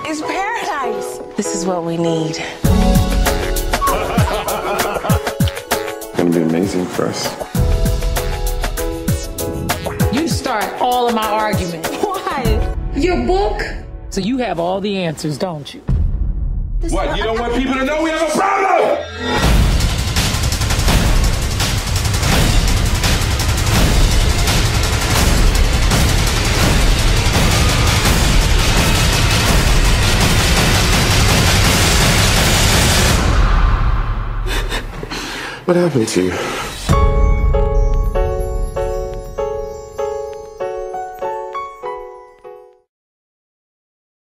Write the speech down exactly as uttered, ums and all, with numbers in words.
It's paradise. This is what we need. It's gonna be amazing for us. You start all of my arguments. Why? Your book? So you have all the answers, don't you? What, you don't want people to know we have a problem? What happened to you?